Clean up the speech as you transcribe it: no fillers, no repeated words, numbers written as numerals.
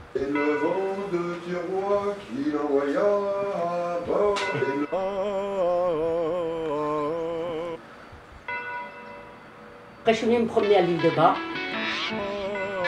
Et le vent de Tirois qui l'envoya à bord. Après, je suis venue me promener à l'île de Bas.